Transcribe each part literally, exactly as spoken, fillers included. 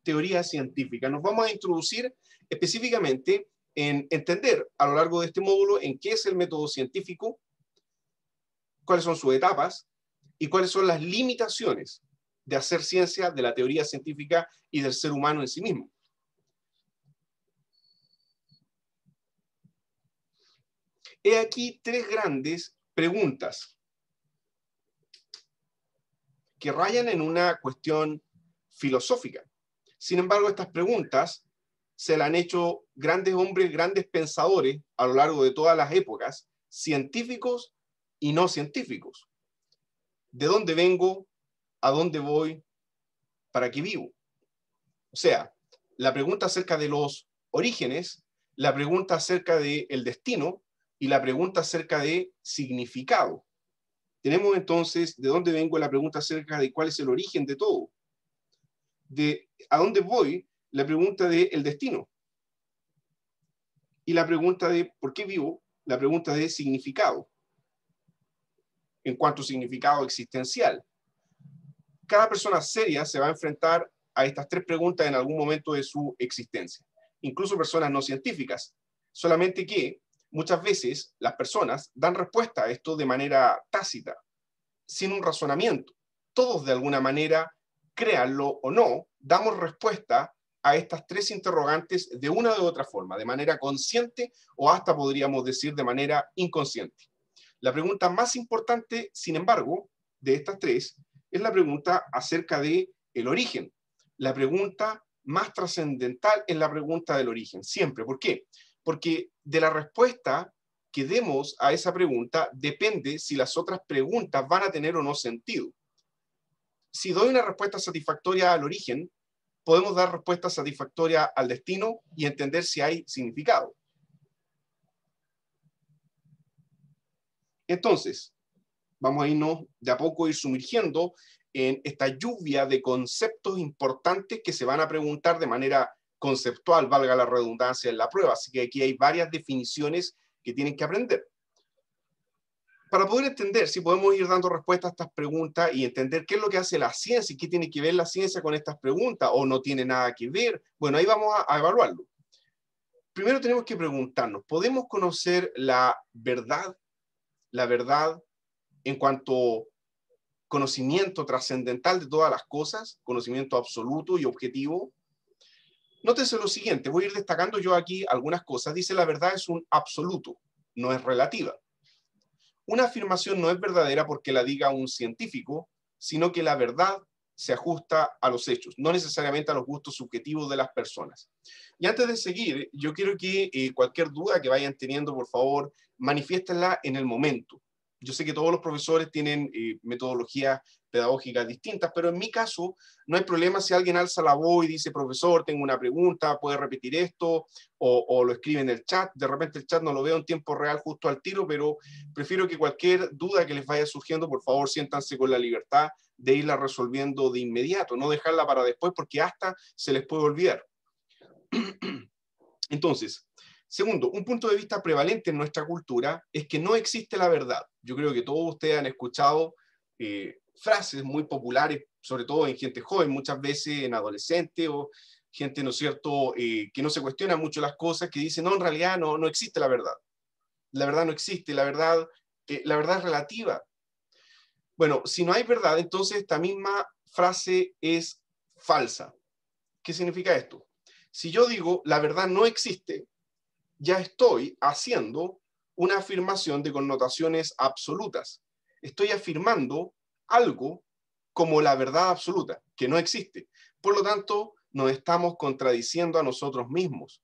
teoría científica. Nos vamos a introducir específicamente en entender a lo largo de este módulo en qué es el método científico, cuáles son sus etapas y cuáles son las limitaciones de hacer ciencia, de la teoría científica y del ser humano en sí mismo. He aquí tres grandes preguntas que rayan en una cuestión filosófica. Sin embargo, estas preguntas se las han hecho grandes hombres, grandes pensadores a lo largo de todas las épocas, científicos y no científicos. ¿De dónde vengo? ¿A dónde voy? ¿Para qué vivo? O sea, la pregunta acerca de los orígenes, la pregunta acerca del destino y la pregunta acerca de significado. Tenemos entonces de dónde vengo, la pregunta acerca de cuál es el origen de todo. De a dónde voy, la pregunta del destino. Y la pregunta de por qué vivo, la pregunta de significado. En cuanto a significado existencial. Cada persona seria se va a enfrentar a estas tres preguntas en algún momento de su existencia. Incluso personas no científicas. Solamente que muchas veces las personas dan respuesta a esto de manera tácita, sin un razonamiento. Todos de alguna manera, créanlo o no, damos respuesta a estas tres interrogantes de una u otra forma, de manera consciente o hasta podríamos decir de manera inconsciente. La pregunta más importante, sin embargo, de estas tres, es la pregunta acerca de el origen. La pregunta más trascendental es la pregunta del origen, siempre. ¿Por qué? Porque de la respuesta que demos a esa pregunta depende si las otras preguntas van a tener o no sentido. Si doy una respuesta satisfactoria al origen, podemos dar respuesta satisfactoria al destino y entender si hay significado. Entonces, vamos a irnos de a poco ir sumergiendo en esta lluvia de conceptos importantes que se van a preguntar de manera conceptual, valga la redundancia en la prueba. Así que aquí hay varias definiciones que tienen que aprender. Para poder entender si podemos ir dando respuesta a estas preguntas y entender qué es lo que hace la ciencia y qué tiene que ver la ciencia con estas preguntas o no tiene nada que ver, bueno, ahí vamos a, a evaluarlo. Primero tenemos que preguntarnos, ¿podemos conocer la verdad? La verdad en cuanto conocimiento trascendental de todas las cosas, conocimiento absoluto y objetivo. Nótese lo siguiente, voy a ir destacando yo aquí algunas cosas. Dice la verdad es un absoluto, no es relativa. Una afirmación no es verdadera porque la diga un científico, sino que la verdad se ajusta a los hechos, no necesariamente a los gustos subjetivos de las personas. Y antes de seguir, yo quiero que eh, cualquier duda que vayan teniendo, por favor, manifiéstenla en el momento. Yo sé que todos los profesores tienen eh, metodologías pedagógicas distintas, pero en mi caso no hay problema si alguien alza la voz y dice, profesor, tengo una pregunta, puede repetir esto, o, o lo escribe en el chat. De repente el chat no lo veo en tiempo real justo al tiro, pero prefiero que cualquier duda que les vaya surgiendo, por favor, siéntanse con la libertad de irla resolviendo de inmediato, no dejarla para después porque hasta se les puede olvidar. Entonces, segundo, un punto de vista prevalente en nuestra cultura es que no existe la verdad. Yo creo que todos ustedes han escuchado eh, frases muy populares, sobre todo en gente joven, muchas veces en adolescentes o gente, ¿no es cierto?, eh, que no se cuestiona mucho las cosas, que dicen, no, en realidad no, no existe la verdad. La verdad no existe, la verdad, eh, la verdad es relativa. Bueno, si no hay verdad, entonces esta misma frase es falsa. ¿Qué significa esto? Si yo digo, la verdad no existe, ya estoy haciendo una afirmación de connotaciones absolutas. Estoy afirmando algo como la verdad absoluta, que no existe. Por lo tanto, nos estamos contradiciendo a nosotros mismos.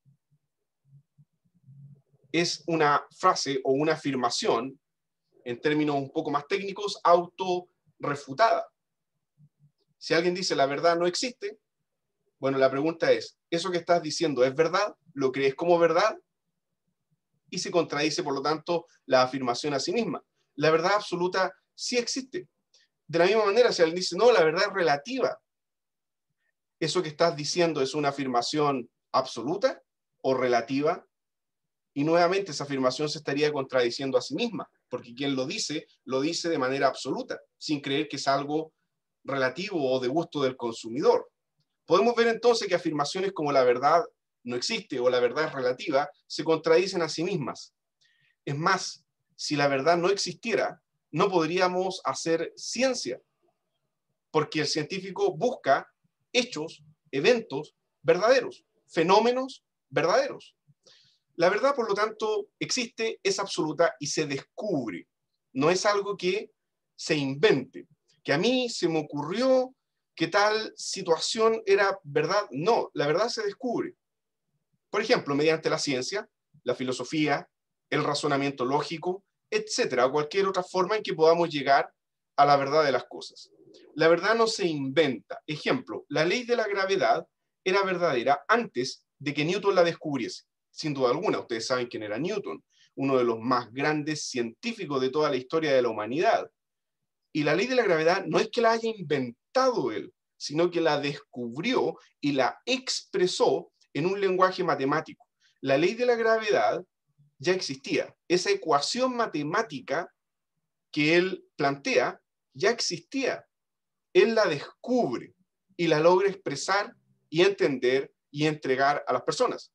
Es una frase o una afirmación, en términos un poco más técnicos, autorrefutada. Si alguien dice la verdad no existe, bueno, la pregunta es, ¿eso que estás diciendo es verdad? ¿Lo crees como verdad? Y se contradice, por lo tanto, la afirmación a sí misma. La verdad absoluta sí existe. De la misma manera, si alguien dice, no, la verdad es relativa, ¿eso que estás diciendo es una afirmación absoluta o relativa? Y nuevamente esa afirmación se estaría contradiciendo a sí misma, porque quien lo dice, lo dice de manera absoluta, sin creer que es algo relativo o de gusto del consumidor. Podemos ver entonces que afirmaciones como la verdad no existe o la verdad es relativa se contradicen a sí mismas. Es más, si la verdad no existiera, no podríamos hacer ciencia, porque el científico busca hechos, eventos verdaderos, fenómenos verdaderos. La verdad, por lo tanto, existe, es absoluta y se descubre. No es algo que se invente, que a mí se me ocurrió que tal situación era verdad. No, la verdad se descubre. Por ejemplo, mediante la ciencia, la filosofía, el razonamiento lógico, etcétera, o cualquier otra forma en que podamos llegar a la verdad de las cosas. La verdad no se inventa. Ejemplo, la ley de la gravedad era verdadera antes de que Newton la descubriese. Sin duda alguna, ustedes saben quién era Newton, uno de los más grandes científicos de toda la historia de la humanidad. Y la ley de la gravedad no es que la haya inventado él, sino que la descubrió y la expresó en un lenguaje matemático. La ley de la gravedad ya existía. Esa ecuación matemática que él plantea ya existía. Él la descubre y la logra expresar y entender y entregar a las personas.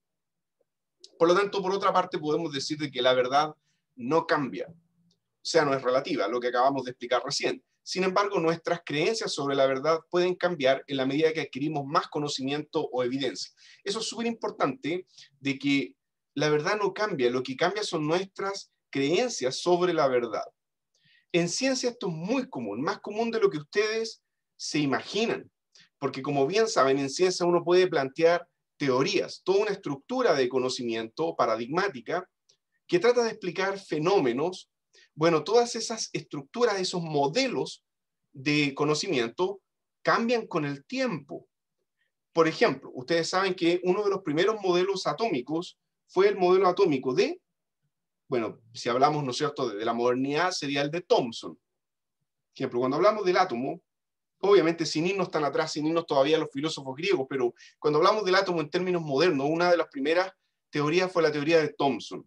Por lo tanto, por otra parte, podemos decir de que la verdad no cambia. O sea, no es relativa, lo que acabamos de explicar recién. Sin embargo, nuestras creencias sobre la verdad pueden cambiar en la medida que adquirimos más conocimiento o evidencia. Eso es súper importante, de que la verdad no cambia, lo que cambia son nuestras creencias sobre la verdad. En ciencia esto es muy común, más común de lo que ustedes se imaginan, porque como bien saben, en ciencia uno puede plantear teorías, toda una estructura de conocimiento paradigmática que trata de explicar fenómenos. Bueno, todas esas estructuras, esos modelos de conocimiento cambian con el tiempo. Por ejemplo, ustedes saben que uno de los primeros modelos atómicos fue el modelo atómico de, bueno, si hablamos, ¿no es cierto?, de, de la modernidad, sería el de Thomson. Por ejemplo, cuando hablamos del átomo, obviamente sin irnos tan atrás, sin irnos todavía a los filósofos griegos, pero cuando hablamos del átomo en términos modernos, una de las primeras teorías fue la teoría de Thomson.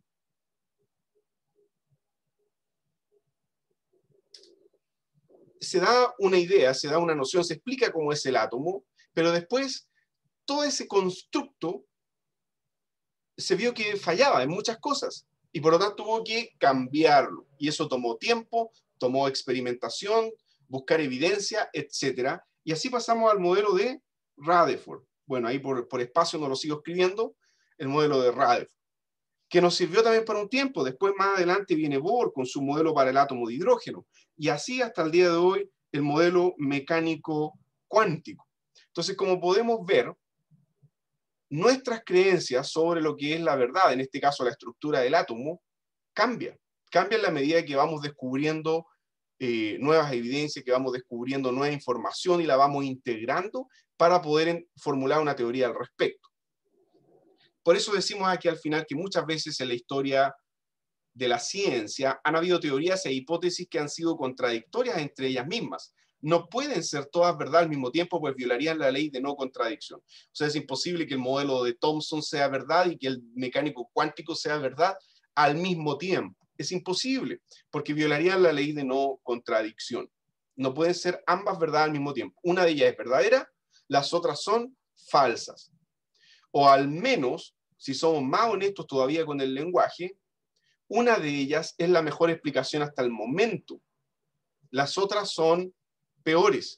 Se da una idea, se da una noción, se explica cómo es el átomo, pero después todo ese constructo se vio que fallaba en muchas cosas y por lo tanto tuvo que cambiarlo. Y eso tomó tiempo, tomó experimentación, buscar evidencia, etcétera. Y así pasamos al modelo de Rutherford. Bueno, ahí por, por espacio no lo sigo escribiendo, el modelo de Rutherford, que nos sirvió también para un tiempo. Después, más adelante, viene Bohr con su modelo para el átomo de hidrógeno. Y así hasta el día de hoy, el modelo mecánico cuántico. Entonces, como podemos ver, nuestras creencias sobre lo que es la verdad, en este caso la estructura del átomo, cambia. Cambia en la medida que vamos descubriendo eh, nuevas evidencias, que vamos descubriendo nueva información y la vamos integrando para poder formular una teoría al respecto. Por eso decimos aquí al final que muchas veces en la historia de la ciencia han habido teorías e hipótesis que han sido contradictorias entre ellas mismas. No pueden ser todas verdad al mismo tiempo, pues violarían la ley de no contradicción. O sea, es imposible que el modelo de Thomson sea verdad y que el mecánico cuántico sea verdad al mismo tiempo. Es imposible, porque violarían la ley de no contradicción. No pueden ser ambas verdad al mismo tiempo. Una de ellas es verdadera, las otras son falsas. O al menos, si somos más honestos todavía con el lenguaje, una de ellas es la mejor explicación hasta el momento. Las otras son peores,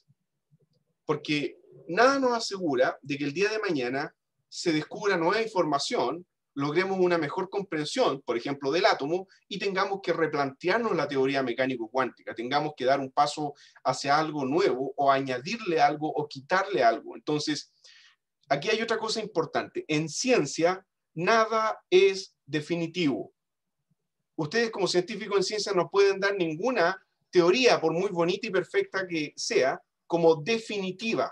porque nada nos asegura de que el día de mañana se descubra nueva información, logremos una mejor comprensión, por ejemplo, del átomo, y tengamos que replantearnos la teoría mecánico-cuántica, tengamos que dar un paso hacia algo nuevo, o añadirle algo, o quitarle algo. Entonces, aquí hay otra cosa importante. En ciencia, nada es definitivo. Ustedes como científicos en ciencia no pueden dar ninguna teoría, por muy bonita y perfecta que sea, como definitiva.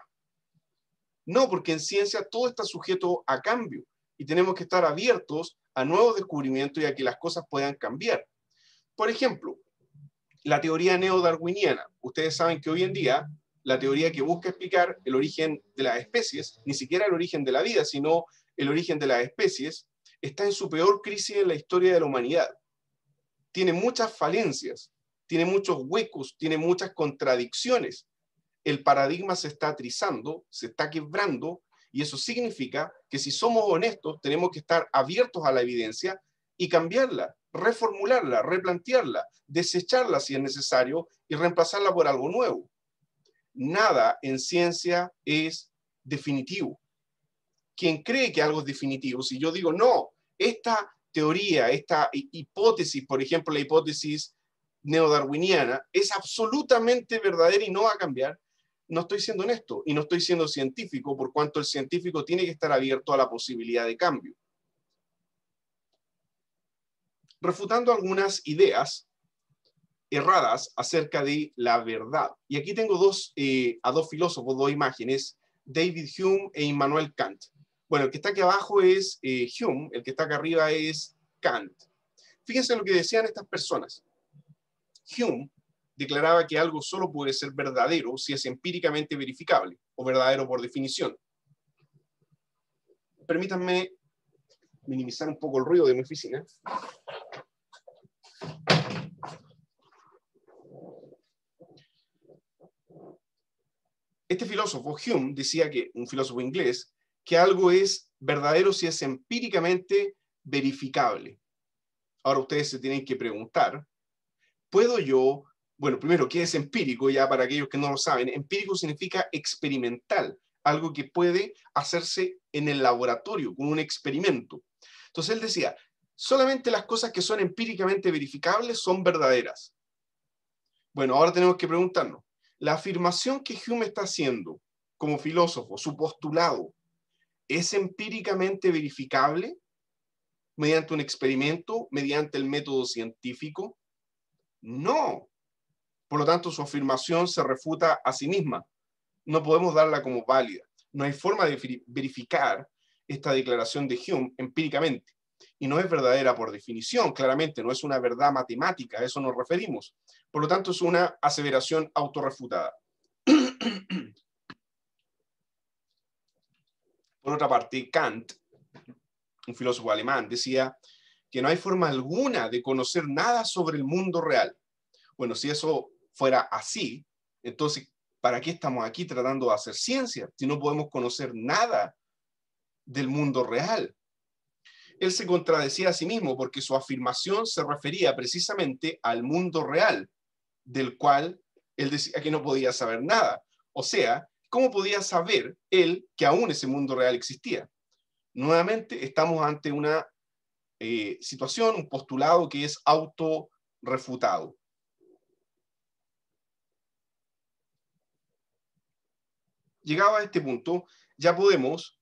No, porque en ciencia todo está sujeto a cambio y tenemos que estar abiertos a nuevos descubrimientos y a que las cosas puedan cambiar. Por ejemplo, la teoría neodarwiniana. Ustedes saben que hoy en día la teoría que busca explicar el origen de las especies, ni siquiera el origen de la vida, sino el origen de las especies, está en su peor crisis en la historia de la humanidad. Tiene muchas falencias, tiene muchos huecos, tiene muchas contradicciones. el paradigma se está trizando, se está quebrando, y eso significa que si somos honestos, tenemos que estar abiertos a la evidencia y cambiarla, reformularla, replantearla, desecharla si es necesario y reemplazarla por algo nuevo. Nada en ciencia es definitivo. Quien cree que algo es definitivo, si yo digo, no, esta teoría, esta hipótesis, por ejemplo, la hipótesis neodarwiniana, es absolutamente verdadera y no va a cambiar, no estoy siendo honesto y no estoy siendo científico, por cuanto el científico tiene que estar abierto a la posibilidad de cambio. Refutando algunas ideas erradas acerca de la verdad. Y aquí tengo dos, eh, a dos filósofos, dos imágenes, David Hume e Immanuel Kant. Bueno, el que está aquí abajo es eh, Hume, el que está acá arriba es Kant. Fíjense lo que decían estas personas. Hume declaraba que algo solo puede ser verdadero si es empíricamente verificable, o verdadero por definición. Permítanme minimizar un poco el ruido de mi oficina. Este filósofo, Hume, decía que, un filósofo inglés, que algo es verdadero si es empíricamente verificable. Ahora ustedes se tienen que preguntar, ¿puedo yo, bueno, primero, ¿qué es empírico? Ya para aquellos que no lo saben, empírico significa experimental, algo que puede hacerse en el laboratorio, con un experimento. Entonces él decía, solamente las cosas que son empíricamente verificables son verdaderas. Bueno, ahora tenemos que preguntarnos, la afirmación que Hume está haciendo como filósofo, su postulado, ¿es empíricamente verificable mediante un experimento, mediante el método científico? No. Por lo tanto, su afirmación se refuta a sí misma. No podemos darla como válida. No hay forma de verificar esta declaración de Hume empíricamente. Y no es verdadera por definición, claramente, no es una verdad matemática, a eso nos referimos. Por lo tanto, es una aseveración autorrefutada. Por otra parte, Kant, un filósofo alemán, decía que no hay forma alguna de conocer nada sobre el mundo real. Bueno, si eso fuera así, entonces, ¿para qué estamos aquí tratando de hacer ciencia si no podemos conocer nada del mundo real? Él se contradecía a sí mismo porque su afirmación se refería precisamente al mundo real, del cual él decía que no podía saber nada. O sea, ¿cómo podía saber él que aún ese mundo real existía? Nuevamente, estamos ante una eh, situación, un postulado que es autorrefutado. Llegado a este punto, ya podemos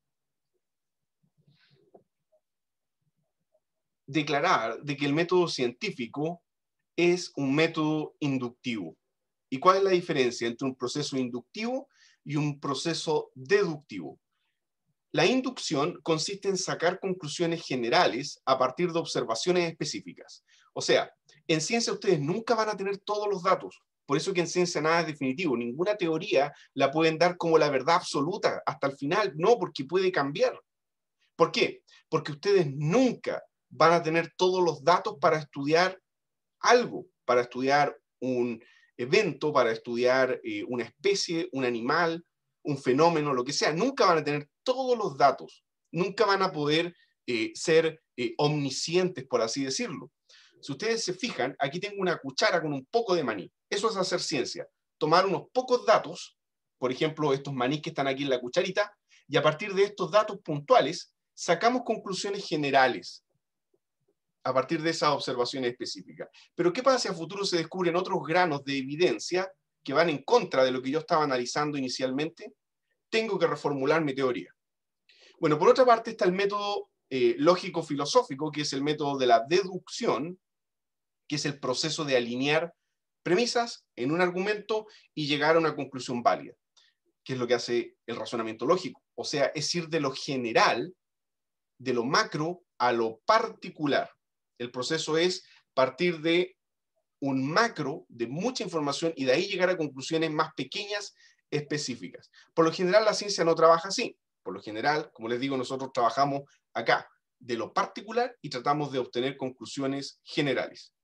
declarar de que el método científico es un método inductivo. ¿Y cuál es la diferencia entre un proceso inductivo y un proceso deductivo? La inducción consiste en sacar conclusiones generales a partir de observaciones específicas. O sea, en ciencia ustedes nunca van a tener todos los datos. Por eso que en ciencia nada es definitivo. Ninguna teoría la pueden dar como la verdad absoluta hasta el final. No, porque puede cambiar. ¿Por qué? Porque ustedes nunca van a tener todos los datos para estudiar algo, para estudiar un evento, para estudiar eh, una especie, un animal, un fenómeno, lo que sea. Nunca van a tener todos los datos. Nunca van a poder eh, ser eh, omniscientes, por así decirlo. Si ustedes se fijan, aquí tengo una cuchara con un poco de maní. Eso es hacer ciencia. Tomar unos pocos datos, por ejemplo, estos manís que están aquí en la cucharita, y a partir de estos datos puntuales, sacamos conclusiones generales a partir de esas observaciones específicas. Pero ¿qué pasa si a futuro se descubren otros granos de evidencia que van en contra de lo que yo estaba analizando inicialmente? Tengo que reformular mi teoría. Bueno, por otra parte está el método eh, lógico-filosófico, que es el método de la deducción, que es el proceso de alinear premisas en un argumento y llegar a una conclusión válida, que es lo que hace el razonamiento lógico. O sea, es ir de lo general, de lo macro, a lo particular. El proceso es partir de un macro, de mucha información, y de ahí llegar a conclusiones más pequeñas, específicas. Por lo general, la ciencia no trabaja así. Por lo general, como les digo, nosotros trabajamos acá, de lo particular, y tratamos de obtener conclusiones generales.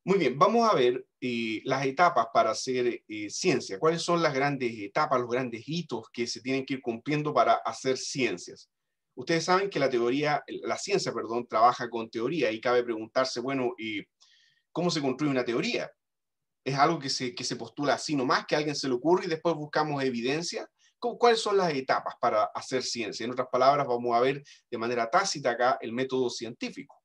Muy bien, vamos a ver eh, las etapas para hacer eh, ciencia. ¿Cuáles son las grandes etapas, los grandes hitos que se tienen que ir cumpliendo para hacer ciencias? Ustedes saben que la teoría, la ciencia, perdón, trabaja con teoría y cabe preguntarse, bueno, eh, ¿cómo se construye una teoría? ¿Es algo que se, que se postula así nomás, que a alguien se le ocurre y después buscamos evidencia? ¿Cuáles son las etapas para hacer ciencia? En otras palabras, vamos a ver de manera tácita acá el método científico.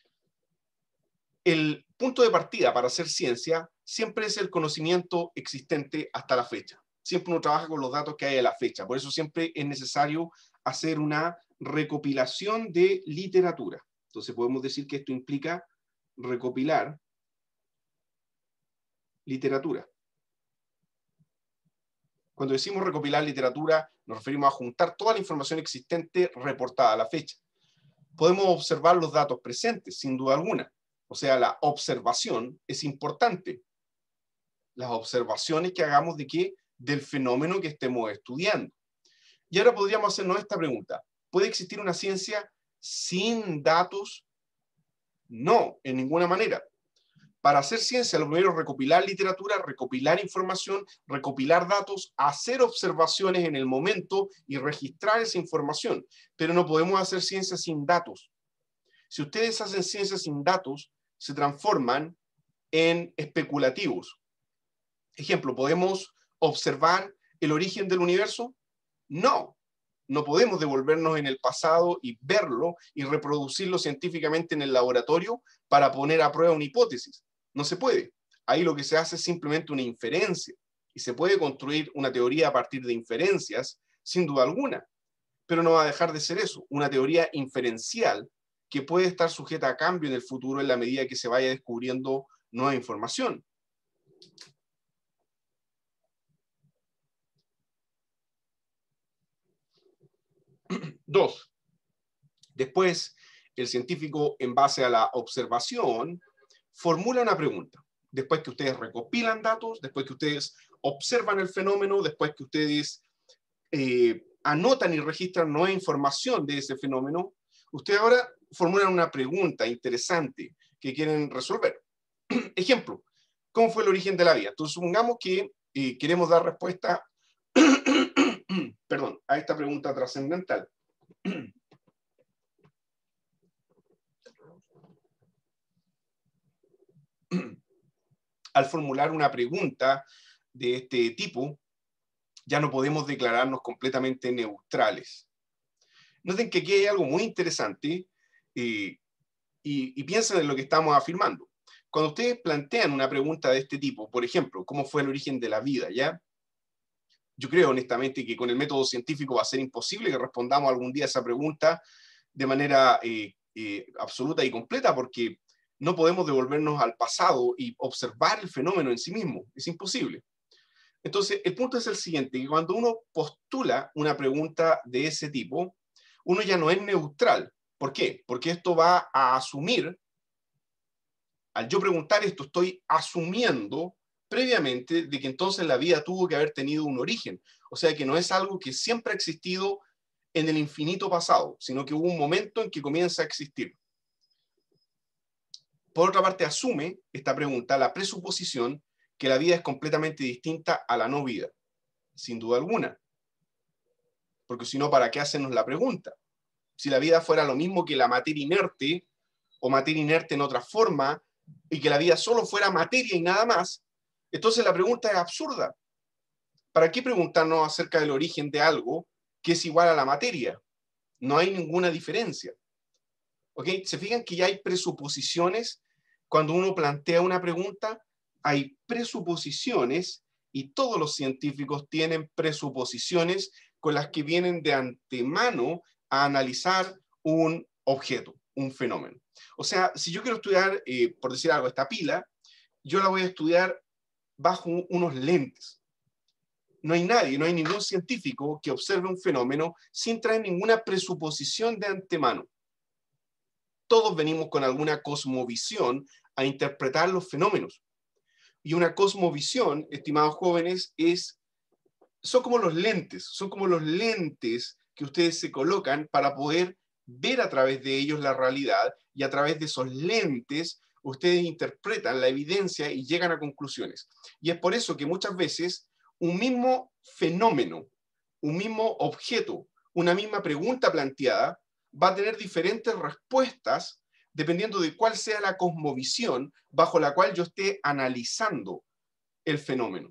El punto de partida para hacer ciencia siempre es el conocimiento existente hasta la fecha. Siempre uno trabaja con los datos que hay a la fecha. Por eso siempre es necesario hacer una recopilación de literatura. Entonces podemos decir que esto implica recopilar literatura. Cuando decimos recopilar literatura, nos referimos a juntar toda la información existente reportada a la fecha. Podemos observar los datos presentes, sin duda alguna. O sea, la observación es importante. Las observaciones que hagamos de qué? Del fenómeno que estemos estudiando. Y ahora podríamos hacernos esta pregunta. ¿Puede existir una ciencia sin datos? No, en ninguna manera. Para hacer ciencia, lo primero es recopilar literatura, recopilar información, recopilar datos, hacer observaciones en el momento y registrar esa información. Pero no podemos hacer ciencia sin datos. Si ustedes hacen ciencia sin datos, se transforman en especulativos. Ejemplo, ¿podemos observar el origen del universo? No, no podemos devolvernos en el pasado y verlo y reproducirlo científicamente en el laboratorio para poner a prueba una hipótesis. No se puede. Ahí lo que se hace es simplemente una inferencia. Y se puede construir una teoría a partir de inferencias, sin duda alguna. Pero no va a dejar de ser eso, una teoría inferencial que puede estar sujeta a cambio en el futuro en la medida que se vaya descubriendo nueva información. Dos, después el científico, en base a la observación, formula una pregunta. Después que ustedes recopilan datos, después que ustedes observan el fenómeno, después que ustedes eh, anotan y registran nueva información de ese fenómeno, ustedes ahora formulan una pregunta interesante que quieren resolver. Ejemplo, ¿cómo fue el origen de la vida? Entonces, supongamos que eh, queremos dar respuesta perdón, a esta pregunta trascendental. Al formular una pregunta de este tipo, ya no podemos declararnos completamente neutrales. Noten que aquí hay algo muy interesante eh, y, y piensen en lo que estamos afirmando. Cuando ustedes plantean una pregunta de este tipo, por ejemplo, ¿cómo fue el origen de la vida? ¿Ya? Yo creo honestamente que con el método científico va a ser imposible que respondamos algún día a esa pregunta de manera eh, eh, absoluta y completa, porque no podemos devolvernos al pasado y observar el fenómeno en sí mismo. Es imposible. Entonces, el punto es el siguiente, que cuando uno postula una pregunta de ese tipo, uno ya no es neutral. ¿Por qué? Porque esto va a asumir, al yo preguntar esto, estoy asumiendo previamente de que entonces la vida tuvo que haber tenido un origen. O sea, que no es algo que siempre ha existido en el infinito pasado, sino que hubo un momento en que comienza a existir. Por otra parte, asume esta pregunta la presuposición que la vida es completamente distinta a la no vida, sin duda alguna. Porque si no, ¿para qué hacernos la pregunta? Si la vida fuera lo mismo que la materia inerte, o materia inerte en otra forma, y que la vida solo fuera materia y nada más, entonces la pregunta es absurda. ¿Para qué preguntarnos acerca del origen de algo que es igual a la materia? No hay ninguna diferencia. ¿Ok? ¿Se fijan que ya hay presuposiciones? Cuando uno plantea una pregunta, hay presuposiciones y todos los científicos tienen presuposiciones con las que vienen de antemano a analizar un objeto, un fenómeno. O sea, si yo quiero estudiar, eh, por decir algo, esta pila, yo la voy a estudiar bajo unos lentes. No hay nadie, no hay ningún científico que observe un fenómeno sin traer ninguna presuposición de antemano. Todos venimos con alguna cosmovisión a interpretar los fenómenos. Y una cosmovisión, estimados jóvenes, es, son como los lentes, son como los lentes que ustedes se colocan para poder ver a través de ellos la realidad, y a través de esos lentes ustedes interpretan la evidencia y llegan a conclusiones. Y es por eso que muchas veces un mismo fenómeno, un mismo objeto, una misma pregunta planteada va a tener diferentes respuestas dependiendo de cuál sea la cosmovisión bajo la cual yo esté analizando el fenómeno.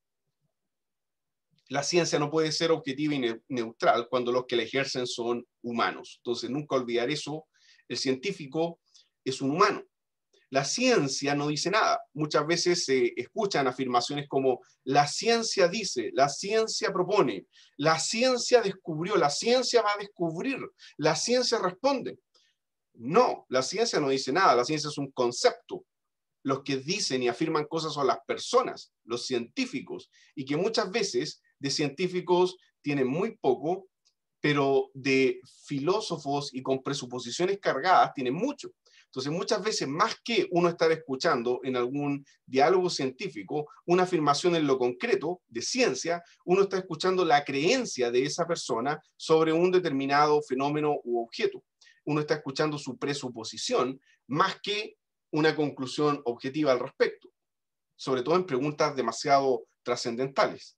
La ciencia no puede ser objetiva y ne- neutral cuando los que la ejercen son humanos. Entonces, nunca olvidar eso. El científico es un humano. La ciencia no dice nada. Muchas veces se escuchan afirmaciones como la ciencia dice, la ciencia propone, la ciencia descubrió, la ciencia va a descubrir, la ciencia responde. No, la ciencia no dice nada, la ciencia es un concepto. Los que dicen y afirman cosas son las personas, los científicos, y que muchas veces de científicos tienen muy poco, pero de filósofos y con presuposiciones cargadas tienen mucho. Entonces, muchas veces, más que uno estar escuchando en algún diálogo científico una afirmación en lo concreto de ciencia, uno está escuchando la creencia de esa persona sobre un determinado fenómeno u objeto. Uno está escuchando su presuposición más que una conclusión objetiva al respecto, sobre todo en preguntas demasiado trascendentales.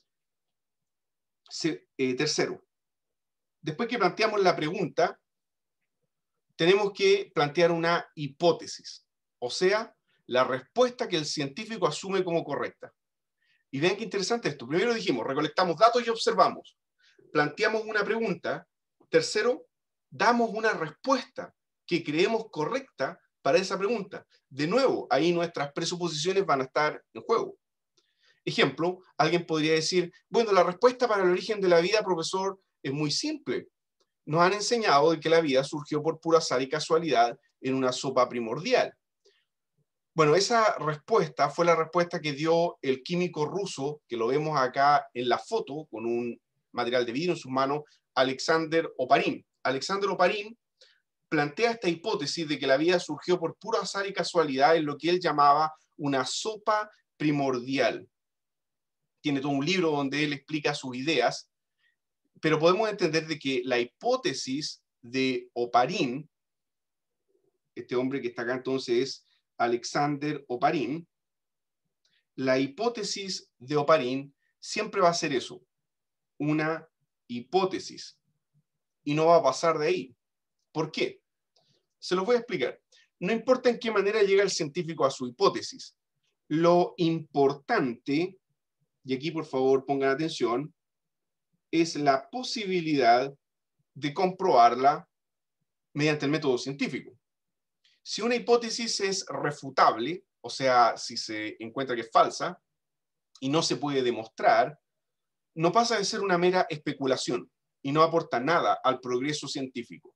Se, eh, tercero, después que planteamos la pregunta, tenemos que plantear una hipótesis, o sea, la respuesta que el científico asume como correcta. Y vean qué interesante esto. Primero dijimos, recolectamos datos y observamos. Planteamos una pregunta. Tercero, damos una respuesta que creemos correcta para esa pregunta. De nuevo, ahí nuestras presuposiciones van a estar en juego. Ejemplo, alguien podría decir, bueno, la respuesta para el origen de la vida, profesor, es muy simple. Nos han enseñado de que la vida surgió por puro azar y casualidad en una sopa primordial. Bueno, esa respuesta fue la respuesta que dio el químico ruso, que lo vemos acá en la foto, con un material de vidrio en sus manos, Alexander Oparin. Alexander Oparin plantea esta hipótesis de que la vida surgió por puro azar y casualidad en lo que él llamaba una sopa primordial. Tiene todo un libro donde él explica sus ideas, pero podemos entender de que la hipótesis de Oparin, este hombre que está acá entonces es Alexander Oparin, la hipótesis de Oparin siempre va a ser eso, una hipótesis, y no va a pasar de ahí. ¿Por qué? Se lo voy a explicar. No importa en qué manera llega el científico a su hipótesis. Lo importante, y aquí por favor pongan atención, es la posibilidad de comprobarla mediante el método científico. Si una hipótesis es refutable, o sea, si se encuentra que es falsa y no se puede demostrar, no pasa de ser una mera especulación y no aporta nada al progreso científico.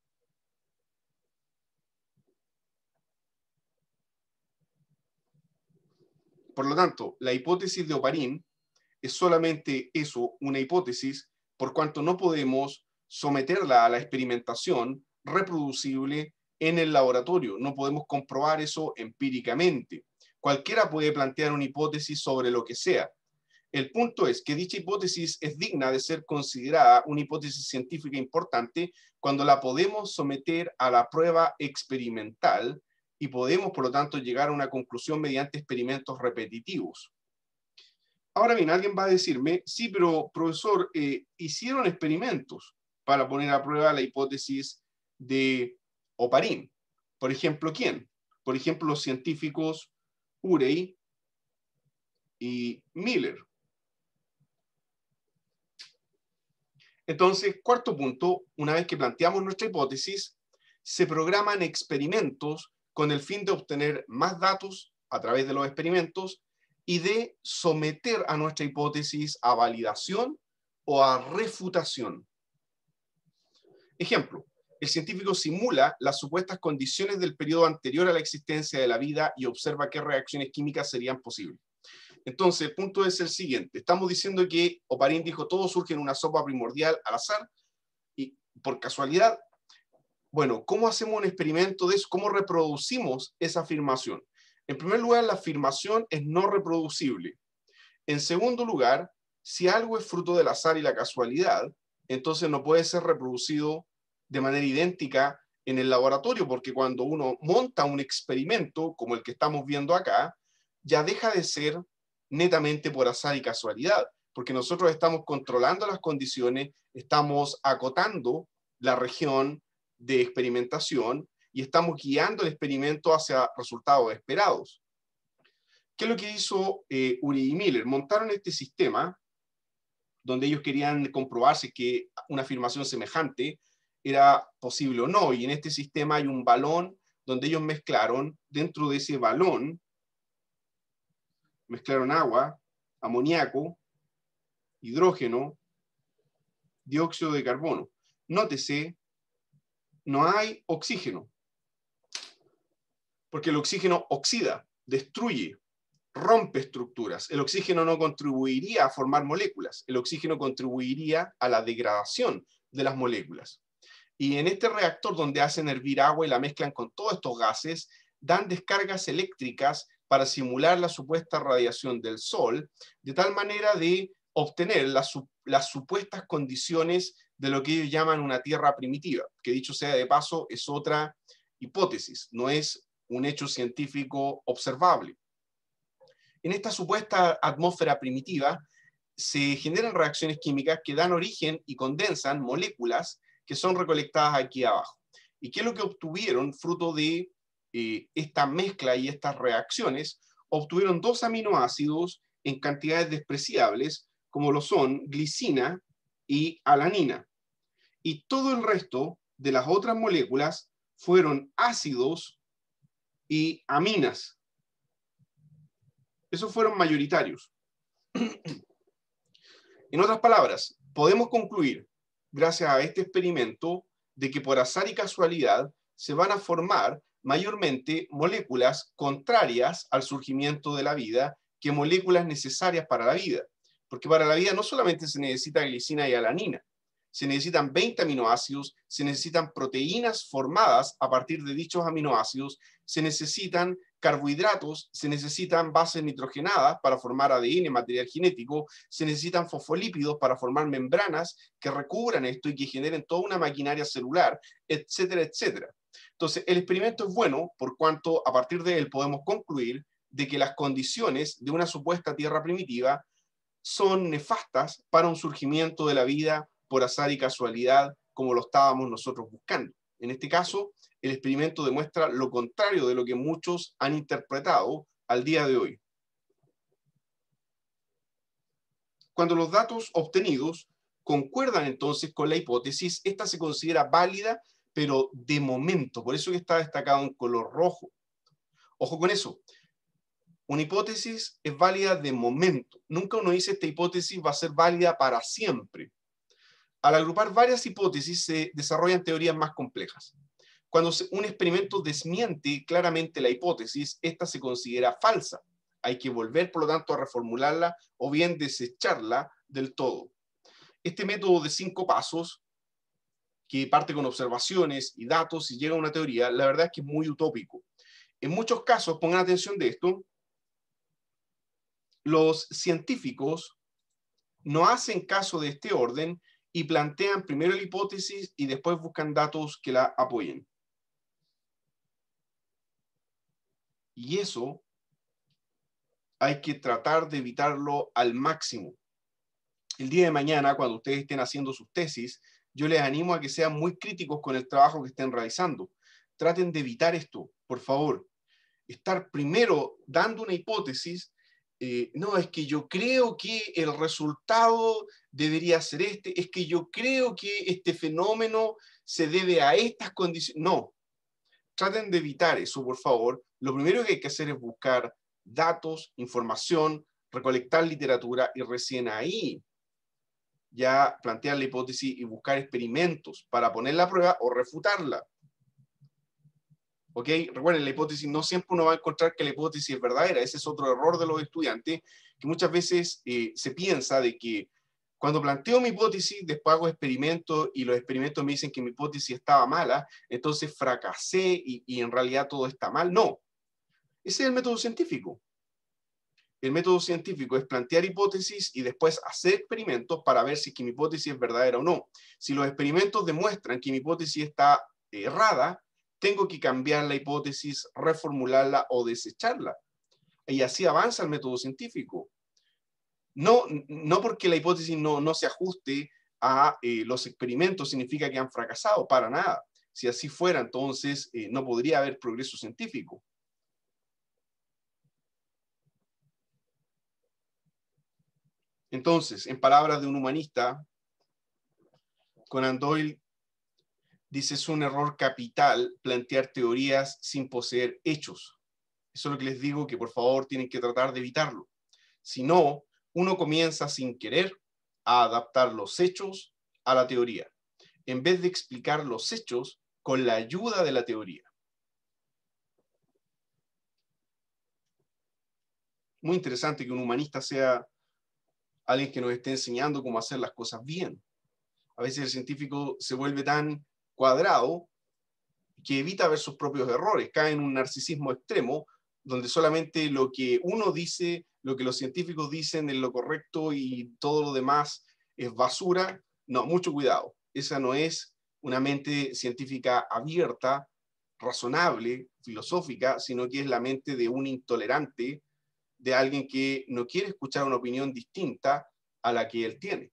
Por lo tanto, la hipótesis de Oparin es solamente eso, una hipótesis, por cuanto no podemos someterla a la experimentación reproducible en el laboratorio. No podemos comprobar eso empíricamente. Cualquiera puede plantear una hipótesis sobre lo que sea. El punto es que dicha hipótesis es digna de ser considerada una hipótesis científica importante cuando la podemos someter a la prueba experimental y podemos, por lo tanto, llegar a una conclusión mediante experimentos repetitivos. Ahora bien, alguien va a decirme, sí, pero profesor, eh, hicieron experimentos para poner a prueba la hipótesis de Oparin. Por ejemplo, ¿quién? Por ejemplo, los científicos Urey y Miller. Entonces, cuarto punto, una vez que planteamos nuestra hipótesis, se programan experimentos con el fin de obtener más datos a través de los experimentos y de someter a nuestra hipótesis a validación o a refutación. Ejemplo, el científico simula las supuestas condiciones del periodo anterior a la existencia de la vida y observa qué reacciones químicas serían posibles. Entonces, el punto es el siguiente. Estamos diciendo que Oparin dijo todo surge en una sopa primordial al azar y por casualidad. Bueno, ¿cómo hacemos un experimento de eso? ¿Cómo reproducimos esa afirmación? En primer lugar, la afirmación es no reproducible. En segundo lugar, si algo es fruto del azar y la casualidad, entonces no puede ser reproducido de manera idéntica en el laboratorio, porque cuando uno monta un experimento como el que estamos viendo acá, ya deja de ser netamente por azar y casualidad, porque nosotros estamos controlando las condiciones, estamos acotando la región de experimentación y estamos guiando el experimento hacia resultados esperados. ¿Qué es lo que hizo eh, Urey y Miller? Montaron este sistema donde ellos querían comprobarse que una afirmación semejante era posible o no, y en este sistema hay un balón donde ellos mezclaron, dentro de ese balón, mezclaron agua, amoníaco, hidrógeno, dióxido de carbono. Nótese, no hay oxígeno, porque el oxígeno oxida, destruye, rompe estructuras. El oxígeno no contribuiría a formar moléculas, el oxígeno contribuiría a la degradación de las moléculas. Y en este reactor donde hacen hervir agua y la mezclan con todos estos gases, dan descargas eléctricas para simular la supuesta radiación del Sol, de tal manera de obtener las, las supuestas condiciones de lo que ellos llaman una Tierra primitiva, que dicho sea de paso es otra hipótesis, no es un hecho científico observable. En esta supuesta atmósfera primitiva se generan reacciones químicas que dan origen y condensan moléculas que son recolectadas aquí abajo. ¿Y qué es lo que obtuvieron fruto de eh, esta mezcla y estas reacciones? Obtuvieron dos aminoácidos en cantidades despreciables, como lo son glicina y alanina. Y todo el resto de las otras moléculas fueron ácidos y aminas. Esos fueron mayoritarios. En otras palabras, podemos concluir, gracias a este experimento, de que por azar y casualidad se van a formar mayormente moléculas contrarias al surgimiento de la vida que moléculas necesarias para la vida. Porque para la vida no solamente se necesita glicina y alanina, se necesitan veinte aminoácidos, se necesitan proteínas formadas a partir de dichos aminoácidos, se necesitan carbohidratos, se necesitan bases nitrogenadas para formar A D N, material genético, se necesitan fosfolípidos para formar membranas que recubran esto y que generen toda una maquinaria celular, etcétera, etcétera. Entonces, el experimento es bueno por cuanto a partir de él podemos concluir de que las condiciones de una supuesta Tierra primitiva son nefastas para un surgimiento de la vida por azar y casualidad como lo estábamos nosotros buscando. En este caso, el experimento demuestra lo contrario de lo que muchos han interpretado al día de hoy. Cuando los datos obtenidos concuerdan entonces con la hipótesis, esta se considera válida, pero de momento, por eso que está destacado en color rojo. Ojo con eso. Una hipótesis es válida de momento. Nunca uno dice esta hipótesis va a ser válida para siempre. Al agrupar varias hipótesis se desarrollan teorías más complejas. Cuando un experimento desmiente claramente la hipótesis, esta se considera falsa. Hay que volver, por lo tanto, a reformularla o bien desecharla del todo. Este método de cinco pasos, que parte con observaciones y datos y llega a una teoría, la verdad es que es muy utópico. En muchos casos, pongan atención de esto, los científicos no hacen caso de este orden y plantean primero la hipótesis y después buscan datos que la apoyen. Y eso hay que tratar de evitarlo al máximo. El día de mañana, cuando ustedes estén haciendo sus tesis, yo les animo a que sean muy críticos con el trabajo que estén realizando. Traten de evitar esto, por favor. Estar primero dando una hipótesis, eh, no, es que yo creo que el resultado debería ser este, es que yo creo que este fenómeno se debe a estas condiciones. No, traten de evitar eso, por favor. Lo primero que hay que hacer es buscar datos, información, recolectar literatura y recién ahí ya plantear la hipótesis y buscar experimentos para ponerla a prueba o refutarla. ¿Ok? Recuerden, la hipótesis no siempre uno va a encontrar que la hipótesis es verdadera. Ese es otro error de los estudiantes, que muchas veces eh, se piensa de que cuando planteo mi hipótesis, después hago experimentos y los experimentos me dicen que mi hipótesis estaba mala, entonces fracasé y, y en realidad todo está mal. No. Ese es el método científico. El método científico es plantear hipótesis y después hacer experimentos para ver si que mi hipótesis es verdadera o no. Si los experimentos demuestran que mi hipótesis está errada, tengo que cambiar la hipótesis, reformularla o desecharla. Y así avanza el método científico. No, no porque la hipótesis no, no se ajuste a eh, los experimentos significa que han fracasado, para nada. Si así fuera, entonces eh, no podría haber progreso científico. Entonces, en palabras de un humanista, Conan Doyle dice: es un error capital plantear teorías sin poseer hechos. Eso es lo que les digo, que por favor tienen que tratar de evitarlo. Si no, uno comienza sin querer a adaptar los hechos a la teoría, en vez de explicar los hechos con la ayuda de la teoría. Muy interesante que un humanista sea alguien que nos esté enseñando cómo hacer las cosas bien. A veces el científico se vuelve tan cuadrado que evita ver sus propios errores, cae en un narcisismo extremo, donde solamente lo que uno dice, lo que los científicos dicen es lo correcto y todo lo demás es basura. No, mucho cuidado. Esa no es una mente científica abierta, razonable, filosófica, sino que es la mente de un intolerante, de alguien que no quiere escuchar una opinión distinta a la que él tiene.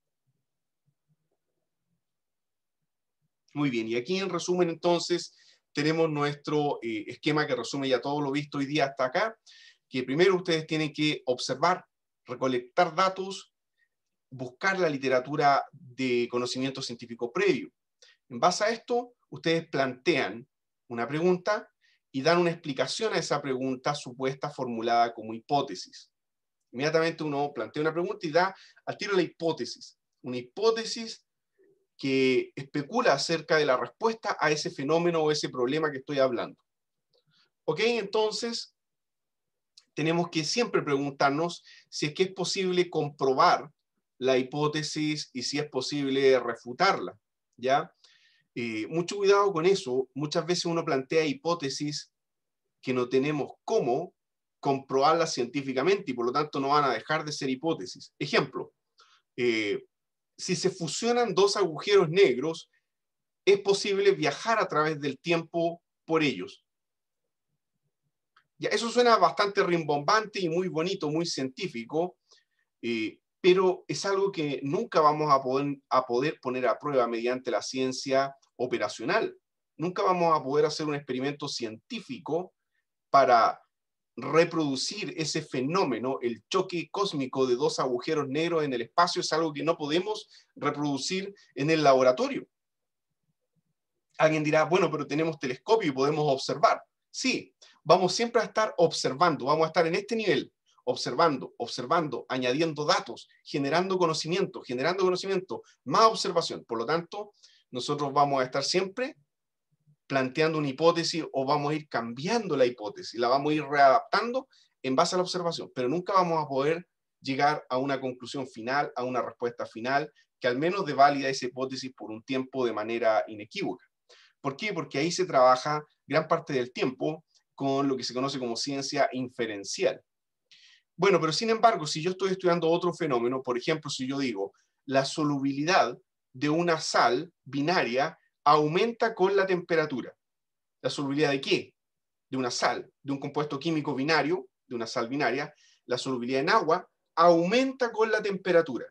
Muy bien, y aquí en resumen entonces tenemos nuestro eh, esquema que resume ya todo lo visto hoy día hasta acá, que primero ustedes tienen que observar, recolectar datos, buscar la literatura de conocimiento científico previo. En base a esto, ustedes plantean una pregunta y dan una explicación a esa pregunta supuesta formulada como hipótesis. Inmediatamente uno plantea una pregunta y da al tiro la hipótesis. Una hipótesis que especula acerca de la respuesta a ese fenómeno o ese problema que estoy hablando. ¿Ok? Entonces, tenemos que siempre preguntarnos si es que es posible comprobar la hipótesis y si es posible refutarla, ¿ya? Eh, mucho cuidado con eso. Muchas veces uno plantea hipótesis que no tenemos cómo comprobarlas científicamente y por lo tanto no van a dejar de ser hipótesis. Ejemplo, eh, si se fusionan dos agujeros negros, es posible viajar a través del tiempo por ellos. Ya, eso suena bastante rimbombante y muy bonito, muy científico, eh, pero es algo que nunca vamos a poder, a poder poner a prueba mediante la ciencia operacional. Nunca vamos a poder hacer un experimento científico para reproducir ese fenómeno, el choque cósmico de dos agujeros negros en el espacio. Es algo que no podemos reproducir en el laboratorio. Alguien dirá, bueno, pero tenemos telescopio y podemos observar. Sí, vamos siempre a estar observando, vamos a estar en este nivel, observando, observando, añadiendo datos, generando conocimiento, generando conocimiento, más observación. Por lo tanto, nosotros vamos a estar siempre planteando una hipótesis o vamos a ir cambiando la hipótesis, la vamos a ir readaptando en base a la observación, pero nunca vamos a poder llegar a una conclusión final, a una respuesta final, que al menos dé válida esa hipótesis por un tiempo de manera inequívoca. ¿Por qué? Porque ahí se trabaja gran parte del tiempo con lo que se conoce como ciencia inferencial. Bueno, pero sin embargo, si yo estoy estudiando otro fenómeno, por ejemplo, si yo digo la solubilidad de una sal binaria aumenta con la temperatura. ¿La solubilidad de qué? De una sal, de un compuesto químico binario, de una sal binaria. La solubilidad en agua aumenta con la temperatura.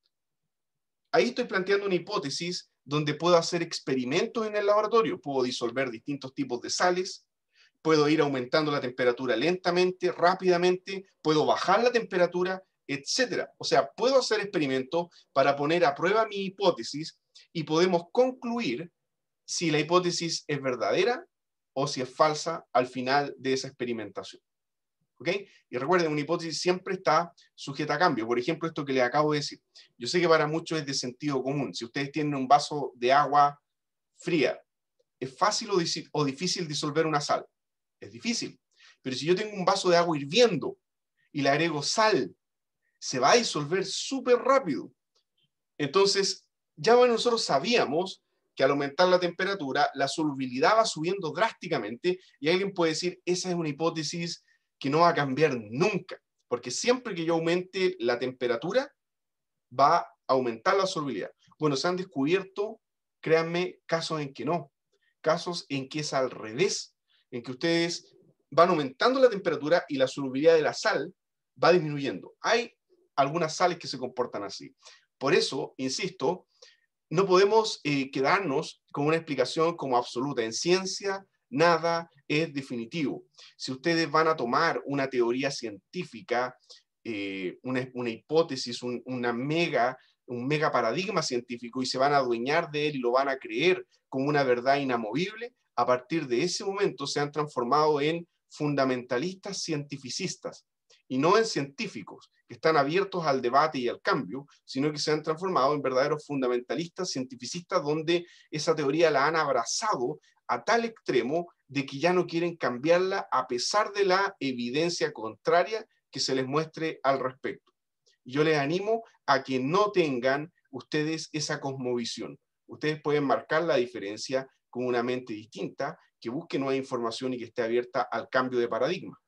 Ahí estoy planteando una hipótesis donde puedo hacer experimentos en el laboratorio. Puedo disolver distintos tipos de sales, puedo ir aumentando la temperatura lentamente, rápidamente, puedo bajar la temperatura, etcétera. O sea, puedo hacer experimentos para poner a prueba mi hipótesis y podemos concluir si la hipótesis es verdadera o si es falsa al final de esa experimentación. ¿Ok? Y recuerden, una hipótesis siempre está sujeta a cambio. Por ejemplo, esto que les acabo de decir. Yo sé que para muchos es de sentido común. Si ustedes tienen un vaso de agua fría, ¿es fácil o, o difícil disolver una sal? Es difícil. Pero si yo tengo un vaso de agua hirviendo y le agrego sal, se va a disolver súper rápido. Entonces, ya bueno, nosotros sabíamos que al aumentar la temperatura, la solubilidad va subiendo drásticamente y alguien puede decir, esa es una hipótesis que no va a cambiar nunca, porque siempre que yo aumente la temperatura, va a aumentar la solubilidad. Bueno, se han descubierto, créanme, casos en que no, casos en que es al revés, en que ustedes van aumentando la temperatura y la solubilidad de la sal va disminuyendo. Hay algunas sales que se comportan así. Por eso, insisto, no podemos eh, quedarnos con una explicación como absoluta. En ciencia, nada es definitivo. Si ustedes van a tomar una teoría científica, eh, una, una hipótesis, un, una mega, un mega paradigma científico y se van a adueñar de él y lo van a creer como una verdad inamovible, a partir de ese momento se han transformado en fundamentalistas cientificistas y no en científicos que están abiertos al debate y al cambio, sino que se han transformado en verdaderos fundamentalistas cientificistas donde esa teoría la han abrazado a tal extremo de que ya no quieren cambiarla a pesar de la evidencia contraria que se les muestre al respecto. Yo les animo a que no tengan ustedes esa cosmovisión. Ustedes pueden marcar la diferencia con una mente distinta, que busque nueva información y que esté abierta al cambio de paradigma.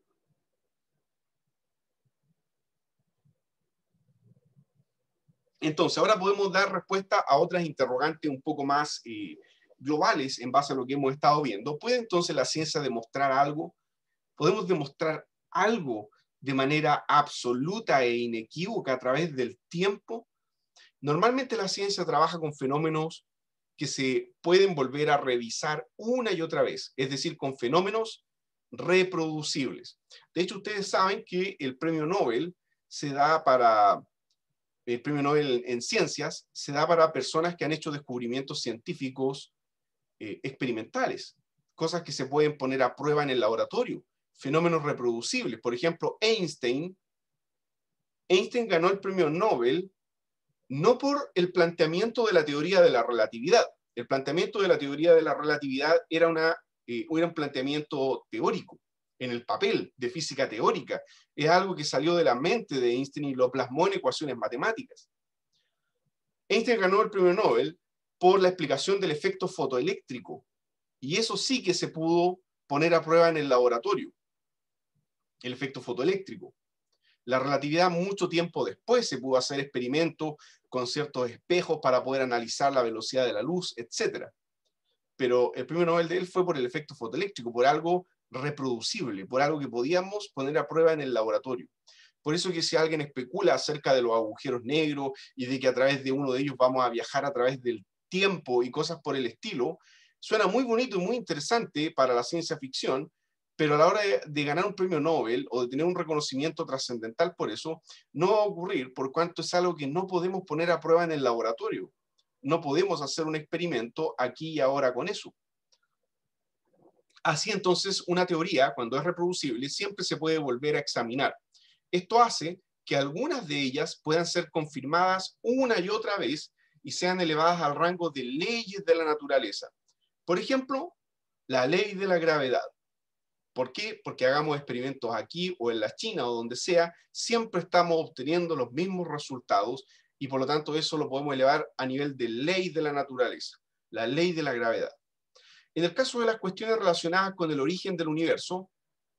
Entonces, ahora podemos dar respuesta a otras interrogantes un poco más eh, globales en base a lo que hemos estado viendo. ¿Puede entonces la ciencia demostrar algo? ¿Podemos demostrar algo de manera absoluta e inequívoca a través del tiempo? Normalmente la ciencia trabaja con fenómenos que se pueden volver a revisar una y otra vez, es decir, con fenómenos reproducibles. De hecho, ustedes saben que el premio Nobel se da para, el premio Nobel en ciencias, se da para personas que han hecho descubrimientos científicos eh, experimentales, cosas que se pueden poner a prueba en el laboratorio, fenómenos reproducibles. Por ejemplo, Einstein, Einstein ganó el premio Nobel no por el planteamiento de la teoría de la relatividad. El planteamiento de la teoría de la relatividad era, una, eh, era un planteamiento teórico, en el papel de física teórica. Es algo que salió de la mente de Einstein y lo plasmó en ecuaciones matemáticas. Einstein ganó el premio Nobel por la explicación del efecto fotoeléctrico, y eso sí que se pudo poner a prueba en el laboratorio, el efecto fotoeléctrico. La relatividad mucho tiempo después se pudo hacer experimentos con ciertos espejos para poder analizar la velocidad de la luz, etcétera. Pero el premio Nobel de él fue por el efecto fotoeléctrico, por algo reproducible, por algo que podíamos poner a prueba en el laboratorio. Por eso que si alguien especula acerca de los agujeros negros y de que a través de uno de ellos vamos a viajar a través del tiempo y cosas por el estilo, suena muy bonito y muy interesante para la ciencia ficción, pero a la hora de, de ganar un premio Nobel o de tener un reconocimiento trascendental por eso, no va a ocurrir por cuanto es algo que no podemos poner a prueba en el laboratorio. No podemos hacer un experimento aquí y ahora con eso. Así entonces, una teoría, cuando es reproducible, siempre se puede volver a examinar. Esto hace que algunas de ellas puedan ser confirmadas una y otra vez y sean elevadas al rango de leyes de la naturaleza. Por ejemplo, la ley de la gravedad. ¿Por qué? Porque hagamos experimentos aquí o en la China o donde sea, siempre estamos obteniendo los mismos resultados y por lo tanto eso lo podemos elevar a nivel de ley de la naturaleza, la ley de la gravedad. En el caso de las cuestiones relacionadas con el origen del universo,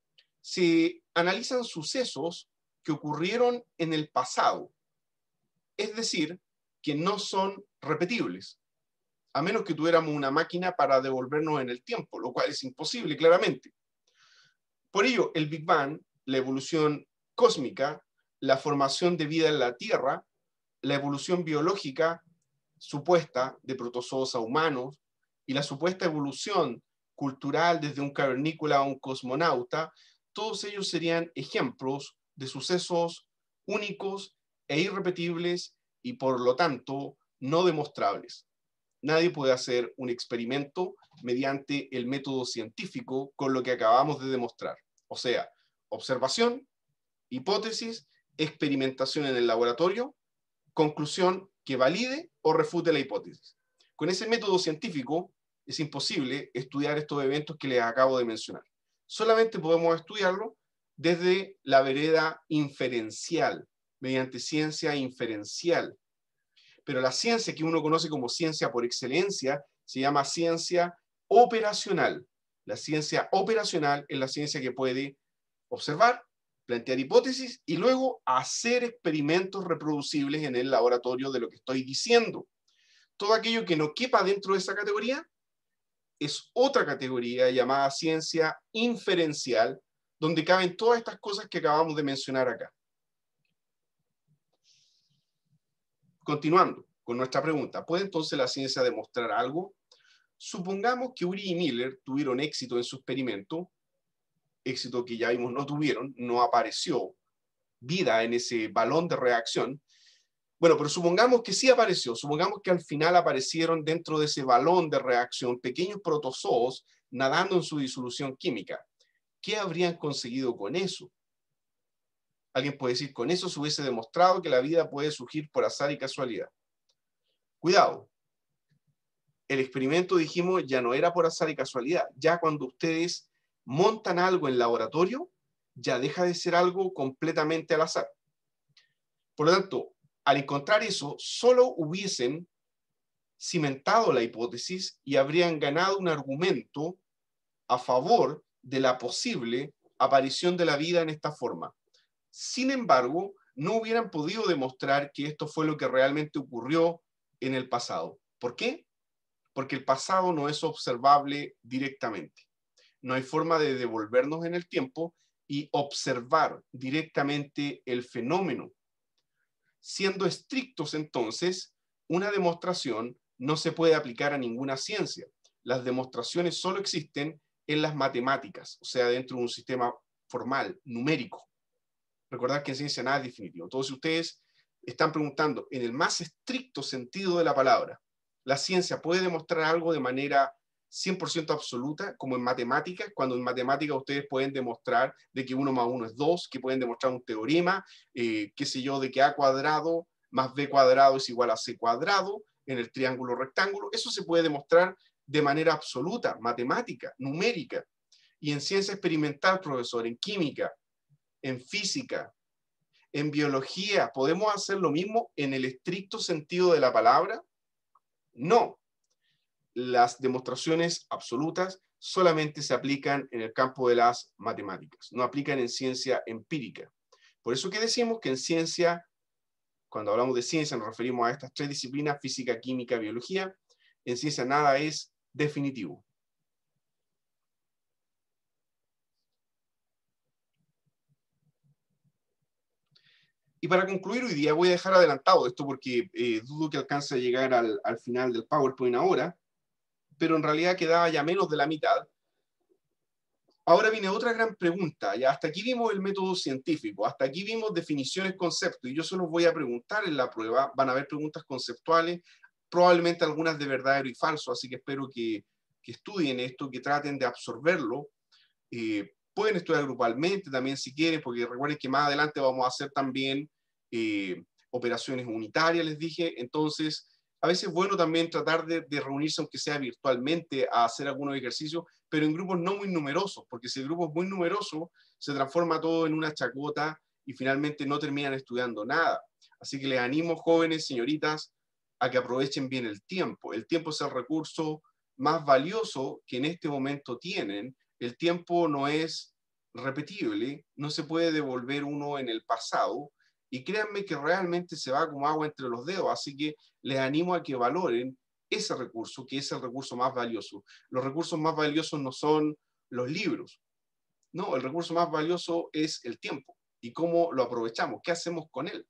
se analizan sucesos que ocurrieron en el pasado, es decir, que no son repetibles, a menos que tuviéramos una máquina para devolvernos en el tiempo, lo cual es imposible, claramente. Por ello, el Big Bang, la evolución cósmica, la formación de vida en la Tierra, la evolución biológica supuesta de protozoos a humanos y la supuesta evolución cultural desde un cavernícola a un cosmonauta, todos ellos serían ejemplos de sucesos únicos e irrepetibles y por lo tanto no demostrables. Nadie puede hacer un experimento mediante el método científico con lo que acabamos de demostrar. O sea, observación, hipótesis, experimentación en el laboratorio, conclusión que valide o refute la hipótesis. Con ese método científico es imposible estudiar estos eventos que les acabo de mencionar. Solamente podemos estudiarlo desde la vereda inferencial, mediante ciencia inferencial. Pero la ciencia que uno conoce como ciencia por excelencia se llama ciencia operacional. La ciencia operacional es la ciencia que puede observar, plantear hipótesis y luego hacer experimentos reproducibles en el laboratorio de lo que estoy diciendo. Todo aquello que no quepa dentro de esa categoría es otra categoría llamada ciencia inferencial, donde caben todas estas cosas que acabamos de mencionar acá. Continuando con nuestra pregunta, ¿puede entonces la ciencia demostrar algo? Supongamos que Urey y Miller tuvieron éxito en su experimento, éxito que ya vimos no tuvieron, no apareció vida en ese balón de reacción. Bueno, pero supongamos que sí apareció, supongamos que al final aparecieron dentro de ese balón de reacción pequeños protozoos nadando en su disolución química. ¿Qué habrían conseguido con eso? Alguien puede decir, con eso se hubiese demostrado que la vida puede surgir por azar y casualidad. Cuidado, el experimento, dijimos, ya no era por azar y casualidad. Ya cuando ustedes montan algo en laboratorio, ya deja de ser algo completamente al azar. Por lo tanto, al encontrar eso, solo hubiesen cimentado la hipótesis y habrían ganado un argumento a favor de la posible aparición de la vida en esta forma. Sin embargo, no hubieran podido demostrar que esto fue lo que realmente ocurrió en el pasado. ¿Por qué? Porque el pasado no es observable directamente. No hay forma de devolvernos en el tiempo y observar directamente el fenómeno. Siendo estrictos, entonces, una demostración no se puede aplicar a ninguna ciencia. Las demostraciones solo existen en las matemáticas, o sea, dentro de un sistema formal, numérico. Recordad que en ciencia nada es definitivo. Entonces, ustedes están preguntando, en el más estricto sentido de la palabra, ¿la ciencia puede demostrar algo de manera cien por ciento absoluta, como en matemáticas, cuando en matemáticas ustedes pueden demostrar de que uno más uno es dos, que pueden demostrar un teorema, eh, qué sé yo, de que a cuadrado más b cuadrado es igual a c cuadrado en el triángulo rectángulo? Eso se puede demostrar de manera absoluta, matemática, numérica. Y en ciencia experimental, profesor, en química, en física, en biología, ¿podemos hacer lo mismo en el estricto sentido de la palabra? No. Las demostraciones absolutas solamente se aplican en el campo de las matemáticas, no aplican en ciencia empírica. Por eso que decimos que en ciencia, cuando hablamos de ciencia, nos referimos a estas tres disciplinas, física, química, biología. En ciencia nada es definitivo. Y para concluir hoy día voy a dejar adelantado esto porque eh, dudo que alcance a llegar al, al final del PowerPoint ahora, pero en realidad quedaba ya menos de la mitad. Ahora viene otra gran pregunta. Ya hasta aquí vimos el método científico, hasta aquí vimos definiciones, conceptos, y yo se los voy a preguntar en la prueba. Van a haber preguntas conceptuales, probablemente algunas de verdadero y falso, así que espero que, que estudien esto, que traten de absorberlo. Eh, pueden estudiar grupalmente también si quieren, porque recuerden que más adelante vamos a hacer también eh, operaciones unitarias, les dije. Entonces, a veces es bueno también tratar de, de reunirse, aunque sea virtualmente, a hacer algunos ejercicios, pero en grupos no muy numerosos, porque si el grupo es muy numeroso, se transforma todo en una chacota y finalmente no terminan estudiando nada. Así que les animo, jóvenes, señoritas, a que aprovechen bien el tiempo. El tiempo es el recurso más valioso que en este momento tienen. El tiempo no es repetible, no se puede devolver uno en el pasado, y créanme que realmente se va como agua entre los dedos, así que les animo a que valoren ese recurso, que es el recurso más valioso. Los recursos más valiosos no son los libros, no, el recurso más valioso es el tiempo, y cómo lo aprovechamos, qué hacemos con él.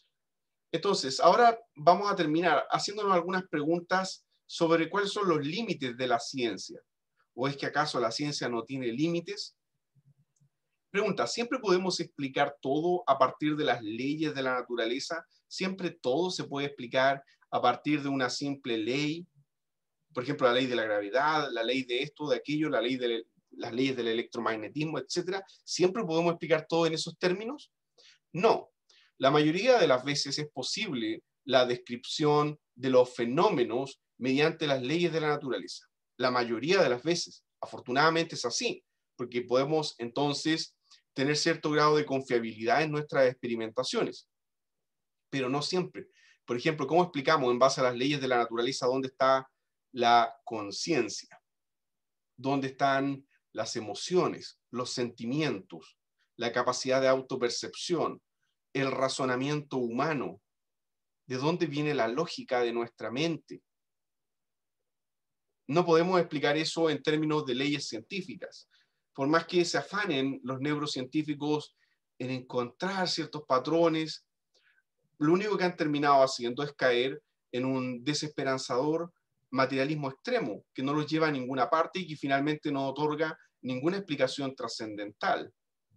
Entonces, ahora vamos a terminar haciéndonos algunas preguntas sobre cuáles son los límites de la ciencia. ¿O es que acaso la ciencia no tiene límites? Pregunta, ¿siempre podemos explicar todo a partir de las leyes de la naturaleza? ¿Siempre todo se puede explicar a partir de una simple ley? Por ejemplo, la ley de la gravedad, la ley de esto, de aquello, la ley de las leyes del electromagnetismo, etcétera. ¿Siempre podemos explicar todo en esos términos? No. La mayoría de las veces es posible la descripción de los fenómenos mediante las leyes de la naturaleza. La mayoría de las veces. Afortunadamente es así, porque podemos entonces tener cierto grado de confiabilidad en nuestras experimentaciones, pero no siempre. Por ejemplo, ¿cómo explicamos en base a las leyes de la naturaleza dónde está la conciencia? ¿Dónde están las emociones, los sentimientos, la capacidad de autopercepción, el razonamiento humano? ¿De dónde viene la lógica de nuestra mente? no podemos explicar eso en términos de leyes científicas. Por más que se afanen los neurocientíficos en encontrar ciertos patrones, lo único que han terminado haciendo es caer en un desesperanzador materialismo extremo, que no los lleva a ninguna parte y que finalmente no otorga ninguna explicación trascendental.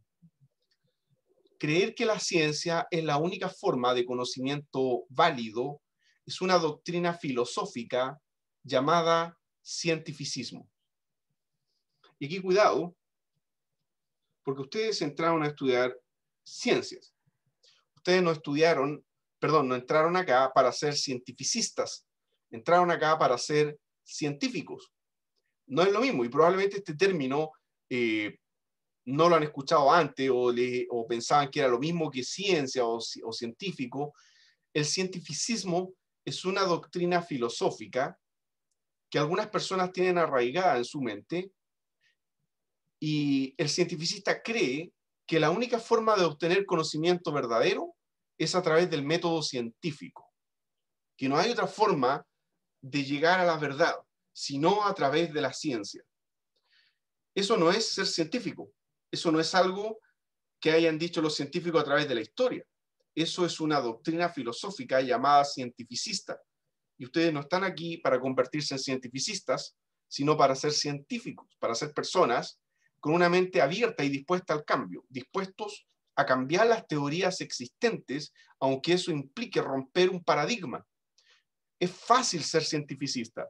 Creer que la ciencia es la única forma de conocimiento válido es una doctrina filosófica llamada cientificismo. Y aquí cuidado, porque ustedes entraron a estudiar ciencias. Ustedes no estudiaron, perdón, no entraron acá para ser cientificistas, entraron acá para ser científicos. No es lo mismo, y probablemente este término eh, no lo han escuchado antes o, le, o pensaban que era lo mismo que ciencia o, o científico. El cientificismo es una doctrina filosófica que algunas personas tienen arraigada en su mente, y el cientificista cree que la única forma de obtener conocimiento verdadero es a través del método científico, que no hay otra forma de llegar a la verdad, sino a través de la ciencia. Eso no es ser científico, eso no es algo que hayan dicho los científicos a través de la historia. Eso es una doctrina filosófica llamada cientificista. Y ustedes no están aquí para convertirse en cientificistas, sino para ser científicos, para ser personas con una mente abierta y dispuesta al cambio, dispuestos a cambiar las teorías existentes, aunque eso implique romper un paradigma. Es fácil ser cientificista.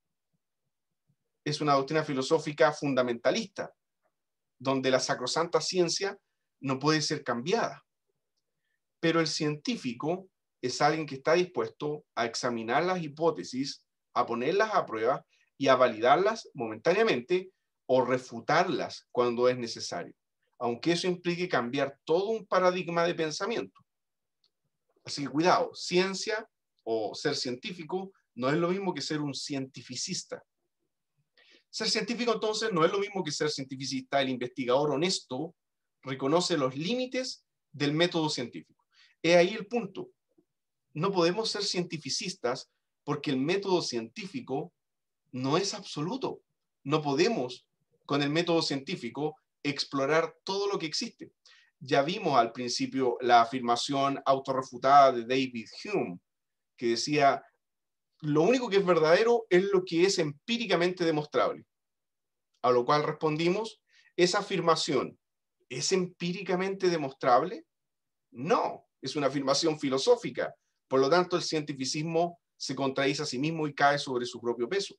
Es una doctrina filosófica fundamentalista, donde la sacrosanta ciencia no puede ser cambiada. Pero el científico es alguien que está dispuesto a examinar las hipótesis, a ponerlas a prueba y a validarlas momentáneamente o refutarlas cuando es necesario, aunque eso implique cambiar todo un paradigma de pensamiento. Así que cuidado, ciencia o ser científico no es lo mismo que ser un cientificista. Ser científico entonces no es lo mismo que ser cientificista. El investigador honesto reconoce los límites del método científico. He ahí el punto. No podemos ser cientificistas porque el método científico no es absoluto. No podemos, con el método científico, explorar todo lo que existe. Ya vimos al principio la afirmación autorrefutada de David Hume, que decía, lo único que es verdadero es lo que es empíricamente demostrable. A lo cual respondimos, ¿esa afirmación es empíricamente demostrable? No, es una afirmación filosófica. Por lo tanto, el cientificismo se contradice a sí mismo y cae sobre su propio peso.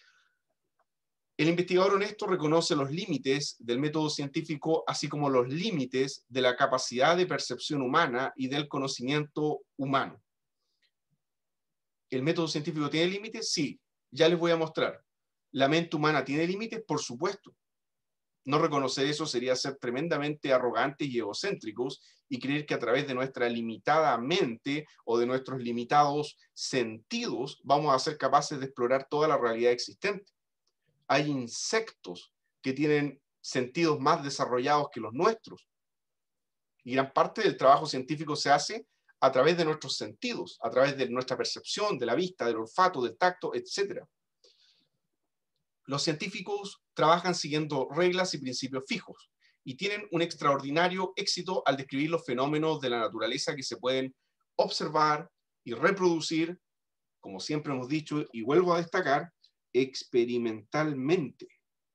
El investigador honesto reconoce los límites del método científico, así como los límites de la capacidad de percepción humana y del conocimiento humano. ¿El método científico tiene límites? Sí, ya les voy a mostrar. ¿La mente humana tiene límites? Por supuesto. No reconocer eso sería ser tremendamente arrogantes y egocéntricos y creer que a través de nuestra limitada mente o de nuestros limitados sentidos vamos a ser capaces de explorar toda la realidad existente. Hay insectos que tienen sentidos más desarrollados que los nuestros. Y gran parte del trabajo científico se hace a través de nuestros sentidos, a través de nuestra percepción, de la vista, del olfato, del tacto, etcétera. Los científicos trabajan siguiendo reglas y principios fijos y tienen un extraordinario éxito al describir los fenómenos de la naturaleza que se pueden observar y reproducir, como siempre hemos dicho y vuelvo a destacar, experimentalmente.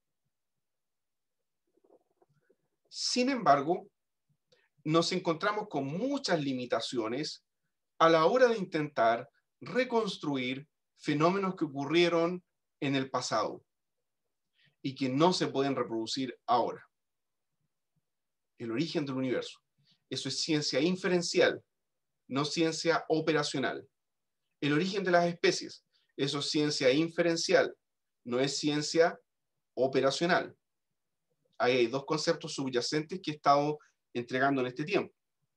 Sin embargo, nos encontramos con muchas limitaciones a la hora de intentar reconstruir fenómenos que ocurrieron en el pasado y que no se pueden reproducir ahora. El origen del universo. Eso es ciencia inferencial, no ciencia operacional. El origen de las especies. Eso es ciencia inferencial, no es ciencia operacional. Ahí hay dos conceptos subyacentes que he estado entregando en este tiempo.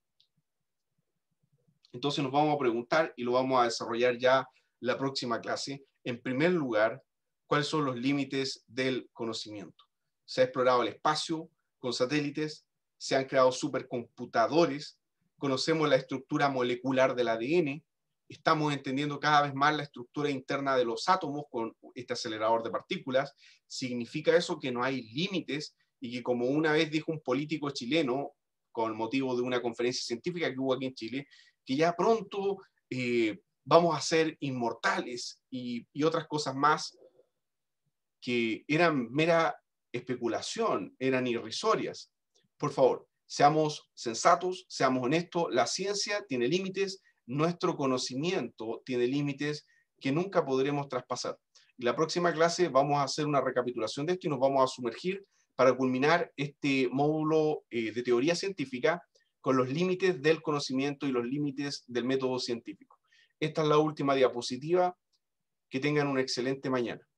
Entonces nos vamos a preguntar, y lo vamos a desarrollar ya la próxima clase, en primer lugar, ¿cuáles son los límites del conocimiento? Se ha explorado el espacio con satélites, se han creado supercomputadores, conocemos la estructura molecular del A D N, estamos entendiendo cada vez más la estructura interna de los átomos con este acelerador de partículas. ¿Significa eso que no hay límites y que, como una vez dijo un político chileno, con motivo de una conferencia científica que hubo aquí en Chile, que ya pronto eh, vamos a ser inmortales y, y otras cosas más que eran mera especulación, eran irrisorias? Por favor, seamos sensatos, seamos honestos, la ciencia tiene límites, nuestro conocimiento tiene límites que nunca podremos traspasar. En la próxima clase vamos a hacer una recapitulación de esto y nos vamos a sumergir para culminar este módulo eh, de teoría científica con los límites del conocimiento y los límites del método científico. Esta es la última diapositiva. Que tengan una excelente mañana.